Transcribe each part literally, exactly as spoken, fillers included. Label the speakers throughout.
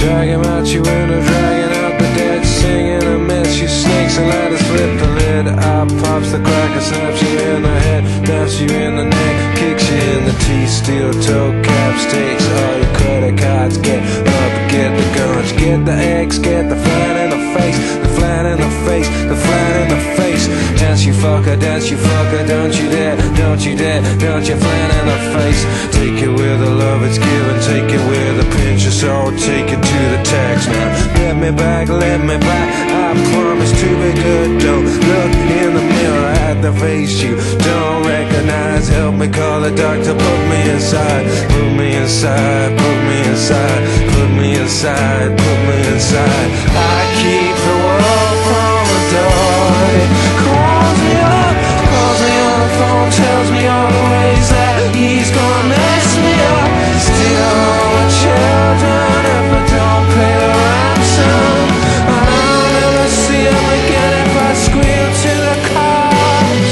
Speaker 1: Drag him out your window, dragging out the dead, singing a mess. You snakes and ladders, flip the lid. Eye pops the cracker, snaps you in the head, naps you in the neck, kicks you in the teeth. Steel toe caps, takes all your credit cards. Get up, get the guns, get the eggs, get the flat in the face, the flat in the face, the flat in the face. Dance you fucker, dance you fucker, don't you dare, don't you dare, don't you flat in the face. Take it with the love it's given, take it with a pinch of salt, take it to the tax now. Let me back, let me back, I promise to be good. Don't look in the mirror at the face you don't recognize. Help me call the doctor, put me inside, put me inside, put me inside, put me inside, put me inside. I keep the world from the door. It calls me up, calls me on the phone, tells me all the ways that he's gonna mess me up. Still the children if I don't pay the ransom. I'll never see him again if I squeal to the cops.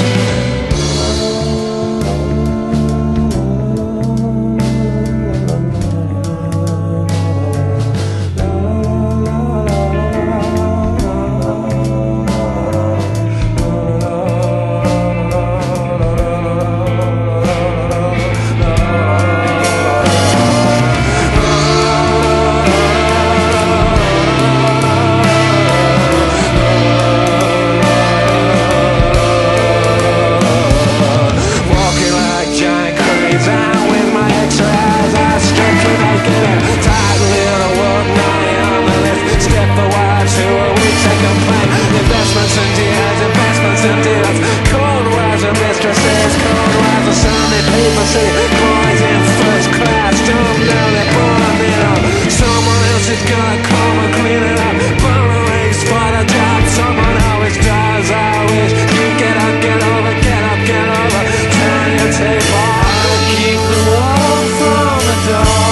Speaker 1: Keep the wall from the door.